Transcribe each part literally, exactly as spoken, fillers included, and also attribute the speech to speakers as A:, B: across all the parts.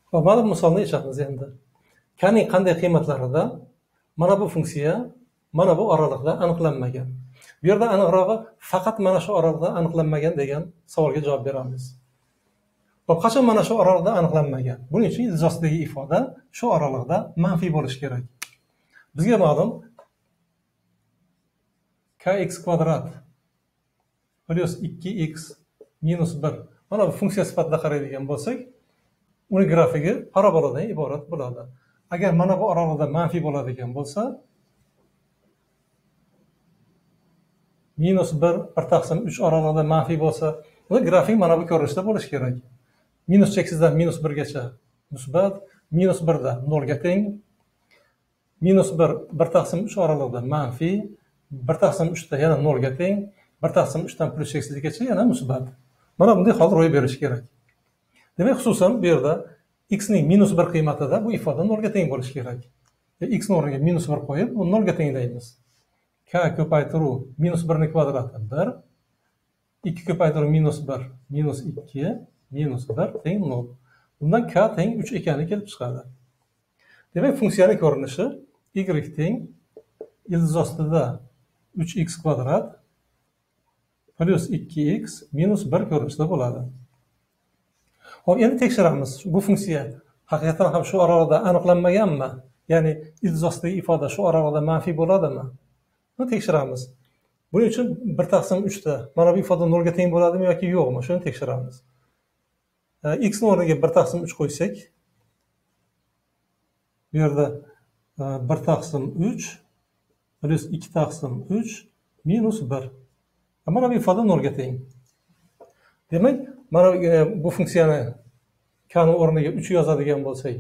A: Va mana bu misolni yechamiz endi. K'ning qanday qiymatlarida mana bu funksiya mana bu oralig'da aniqlanmagan. Bu yerda aniqrog'i faqat mana shu oralig'da aniqlanmagan degan savolga javob beramiz. Va qachon mana shu oralig'da aniqlanmagan? Buning uchun ildizdagi ifoda shu oralig'da manfiy bo'lishi kerak. Bizga ma'lum kx kvadrat plus ikki x minus bir. Mana bu funksiya sifatida qaraydigan bo'lsak, uni grafigi paraboladan iborat bo'ladi. Agar mana bu oralig'da manfiy bo'ladigan bo'lsa, minus bir bir taqsim uch oralig'ida manfiy bo'lsa, uni grafik mana bu ko'rinishda bo'lishi kerak. Minus cheksizdan minus birgacha musbat, minus birda nolga teng, minus bir bir taqsim uch oralig'ida manfiy, bir taqsim uchda yana nolga teng, bir taqsim uchdan plus cheksizgacha yana musbat. Mana bunday hol ro'y berishi kerak. Demak, xususan bu yerda x ning minus bir qiymatida bu ifoda nolga teng bo'lishi kerak. E, x ning o'rniga minus bir qo'yib, uni nolga tenglaymiz. K ko'paytiruv minus bir ning kvadrati bir, ikki ko'paytiruv minus bir, minus ikki, minus bir teng nol. Bundan k teng uch ekani kelib chiqadi. Demak, funksiyaning ko'rinishi y teng ildiz ostida uch x kvadrat plus ikki x minus bir ko'rinishda bo'ladi. Hop, endi tekshiramiz. Bu funksiya haqiqatan ham shu oralig'da aniqlanmaganmi? Ya'ni ildiz ostidagi ifoda shu oralig'da manfiy bo'ladimi? Buni tekshiramiz. Buning uchun bir taqsim uchda mana bu ifoda nolga teng bo'ladimi yoki yo'qmi? Shuni tekshiramiz. X ning o'rniga bir taqsim uch qo'ysak, bu yerda bir taqsim uch plus ikki taqsim uch minus bir. Mana bu ifoda nolga teng. Demak, mana bu funksiyani k ning o'rniga uch yozadigan bo'lsak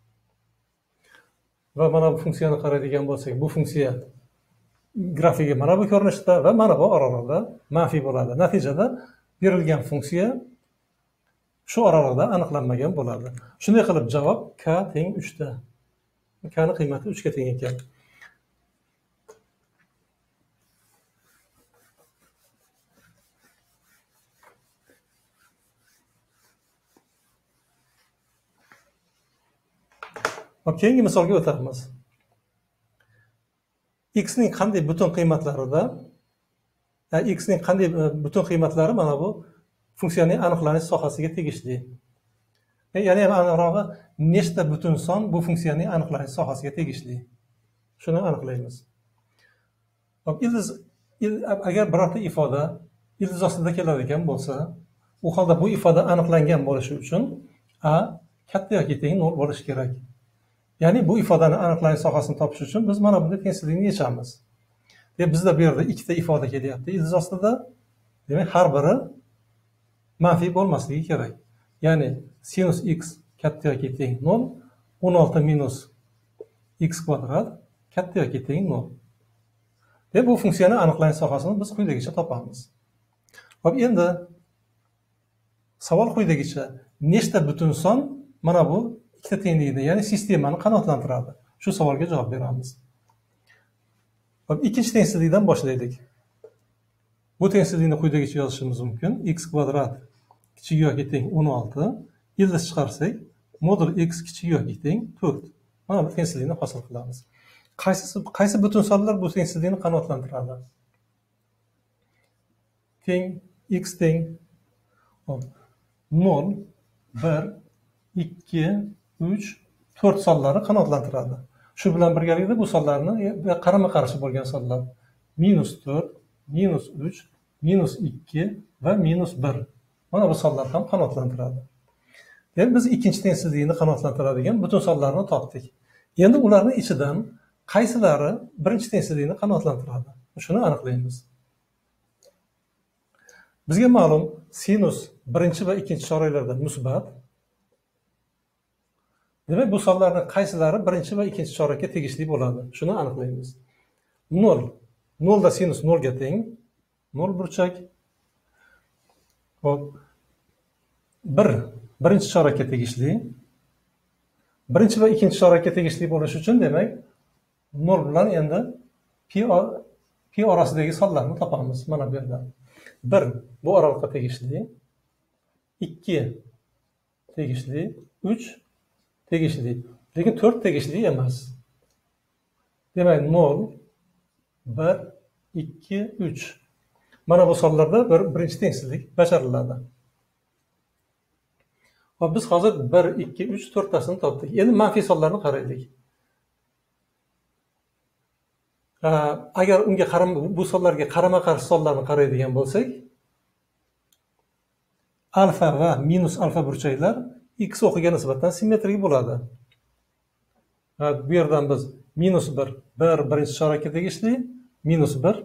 A: va mana bu funksiyani qaraydigan bo'lsak, bu funksiya grafigi mana bu ko'rinishda va mana bu oralig'da manfiy bo'ladi. Natijada berilgan funksiya shu oralig'da aniqlanmagan bo'ladi. Shunday qilib javob k teng uch da. K ning qiymati uch ga teng ekan. Keyingi misolga o'tamiz. X ning qanday butun qiymatlarida, x ning qanday butun qiymatlari mana bu funksiyaning aniqlanish sohasiga tegishli. Ya'ni aniqrog'i nechta butun son bu funksiyaning aniqlanish sohasiga tegishli. Shuni aniqlaymiz. Hop, ildiz agar birorta ifoda ildiz ostida keladigan bo'lsa, u holda bu ifoda aniqlangan bo'lishi uchun a katta yoki teng nol bo'lishi kerak. Ya'ni bu ifodani aniqlanish sohasini topish uchun biz mana bunday tengsizlikni yechamiz. Deb bizda bu yerda ikkita ifoda kelyapti ildiz ostida. Demak, har biri manfiy bo'lmasligi kerak. Ya'ni sinus x katta yoki teng nol, o'n olti minus x kvadrat katta yoki teng nol. Deb bu funksiyani aniqlanish sohasini biz quyidagicha topamiz. Hop, endi savol quyidagicha: nechta butun son mana bu ikkita tenglikda, ya'ni sistemani qanoatlantiradi? Shu savolga javob beramiz. Hop, ikkinchi tengsizlikdan boshlaylik. Bu tengsizlikni quyidagicha yozishimiz mumkin. X kvadrat kichik yoki teng o'n olti, ildiz chiqarsak, modul x kichik yoki teng to'rt. Mana bu tengsizlikni hosil qilamiz. Qaysi qaysi butun sonlar bu tengsizlikni qanoatlantiradi? Teng x teng nol, bir, ikki, uch, to'rt sonlari qanoatlantiradi. Shu bilan birgalikda bu sonlarni qarama-qarshi bo'lgan sonlar minus to'rt, minus uch, minus ikki va minus bir. Mana bu sonlar ham qanoatlantiradi. Endi biz ikkinchi tengsizlikni qanoatlantiradigan butun sonlarni topdik. Endi ularning ichidan qaysilari birinchi tengsizlikni qanoatlantiradi? Shuni aniqlaymiz. Bizga ma'lum, sinus birinchi va ikkinchi choraklarda musbat. Demak, bu sonlarning qaysilari birinchi va ikkinchi chorakka tegishli bo'ladi? Shuni aniqlaymiz. nol. nol da sinus nol ga teng. nol burchak. Hop. bir birinchi chorakka tegishli. Birinchi va ikkinchi chorakka tegishli bo'lishi uchun demak, nol bilan endi pi pi orasidagi sonlarni topamiz mana bu yerda. bir bu oralikqa tegishli. ikki tegishli. uch tegishli. Lekin to'rt tegishli emas. Demak, nol, bir, ikki, uch. Mana bu sonlarda bir birinchi tengsizlik bajariladi. Hop, biz hozir bir, ikki, uch, to'rttasini topdik. Endi manfiy sonlarni qaraylik. Agar unga qaram bu sonlarga qarama-qarshi sonlarni qaraydigan bo'lsak, alfa va minus alfa burchaklar x o'qiga nisbatan simmetrik bo'ladi. Bu yerdan biz minus bir, bir birinchi chorakka tegishli, minus bir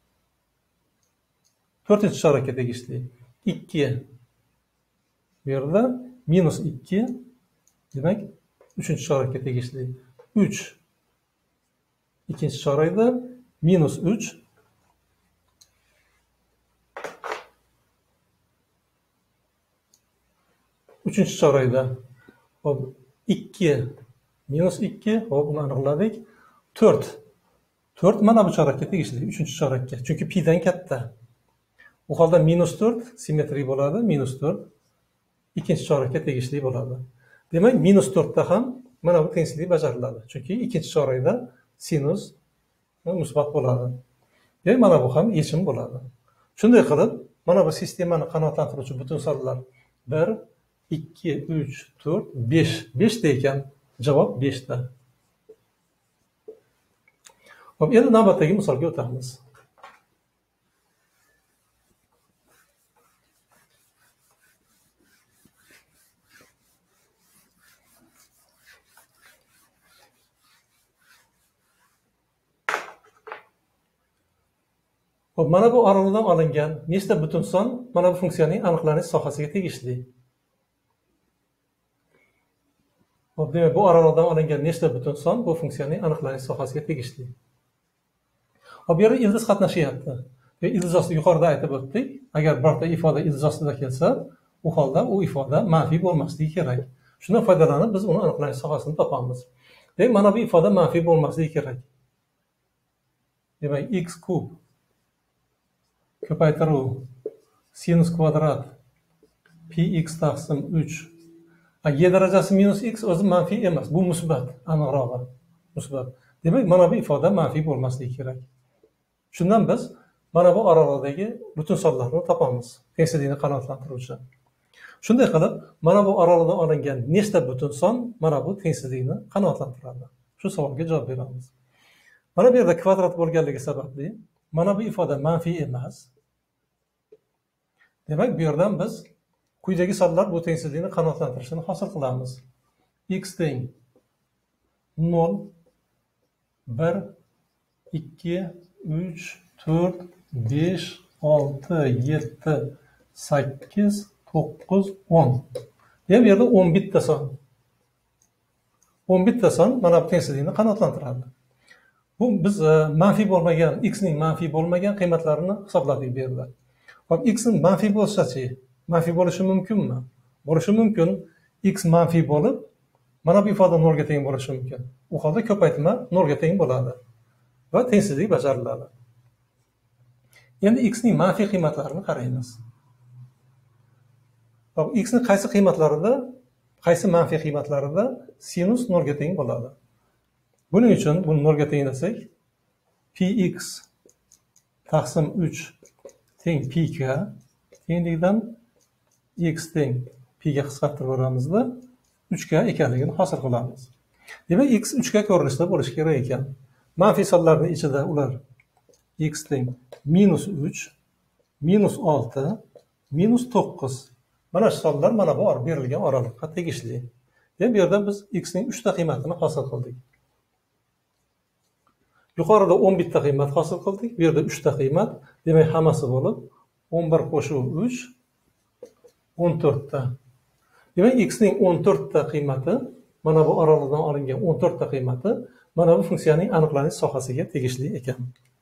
A: to'rtinchi chorakka tegishli, ikki bu yerda minus ikki, demak uchinchi chorakka tegishli, uch ikkinchi chorakda, minus uch uchinchi chorakda, hop ikki minus ikki, hop buni aniqladik. to'rt to'rt mana bu chorakka tegishli, uchinchi chorakka, chunki pi dan katta. Bu holda minus to'rt simmetrik bo'ladi, minus to'rt ikkinchi chorakka tegishli bo'ladi. Demak, minus to'rtda ham mana bu tengsizlik bajariladi, chunki ikkinchi chorakda sinus musbat bo'ladi. Demak, mana bu ham yechim bo'ladi. Shunday qilib, mana bu sistemani qanoatlantiruvchi butun sonlar bir, ikki, uch, to'rt, besh. beshta ekan, javob beshta. Hop, endi navbatdagi misolga o'tamiz. Hop, mana bu oraliqdan olingan nechta butun son mana bu funksiyaning aniqlanish sohasiga tegishli. Hop, demak, bu oraliqdan olingan nechta butun son bu funksiyaning aniqlanish sohasiga tegishli. Hop, bu yerda ildiz qatnashyapti. Ildiz ostida yuqorida aytib o'tdik, agar birorta ifoda ildiz ostida kelsa, u holda u ifoda manfiy bo'lmasligi kerak. Shundan foydalanib biz uni aniqlanish sohasini topamiz. Demak, mana bu ifoda manfiy bo'lmasligi kerak. Demak, x kub ko'paytiruv sinus kvadrat pi x taqsim uch. Y darajasi minus x o'zi manfiy emas, bu musbat, aniqrog'i musbat. Demak, mana bu ifoda manfiy bo'lmasligi kerak. Shundan biz mana bu oraliqdagi butun sonlarni topamiz, tengsizlikni qanoatlantiruvchi. Shunday qilib, mana bu oraliqdan olingan nechta butun son mana bu tengsizlikni qanoatlantiradi. Shu savolga javob beramiz. Mana bu yerda kvadrat bo'lganligi sababli mana bu ifoda manfiy emas. Demak, bu yerdan biz quyidagi sonlar bu tengsizlikni qanoatlantirishini hosil qilamiz. X teng nol, bir, ikki, uch, to'rt, besh, olti, yetti, sakkiz, to'qqiz, o'n. Demak, bu yerda o'n bitta son. o'n bitta son mana bu tengsizlikni qanoatlantiradi. Bu biz manfiy bo'lmagan, x ning manfiy bo'lmagan qiymatlarini hisobladik bu yerda. Hop, x ning manfiy bo'lsa-chi, manfiy bo'lishi mumkinmi? Bo'lishi mumkin. X manfiy bo'lib, mana bu ifoda nolga teng bo'lishi mumkin. U holda ko'paytma nolga teng bo'ladi va tengsizlik bajariladi. Endi x ning manfiy qiymatlarini qaraymiz. Hop, x ning qaysi qiymatlarida, qaysi manfiy qiymatlarida sinus nolga teng bo'ladi? Buning uchun buni nolga teng desak, pi x taqsim uch teng pi ga tenglikdan x teng pi ga qisqartirib yuboramizda uch ga ekanligini hosil qilamiz. Demak, x uch ga ko'rinishda bo'lishi kerak ekan. Manfiy sonlarning ichida ular x teng minus uch, minus olti, minus to'qqiz. Mana shu sonlar mana bu berilgan oraliqqa tegishli. Demak, bu yerda biz x ning uchta qiymatini hosil qildik. Yuqorida o'n bitta qiymat hosil qildik, bu yerda uchta qiymat, demak hammasi bo'lib o'n bir qo'shuv uch, o'n to'rtta. Demak, x ning o'n to'rtta qiymati, mana bu oraliqdan olingan o'n to'rtta qiymati mana bu funksiyaning aniqlanish sohasiga tegishli ekan.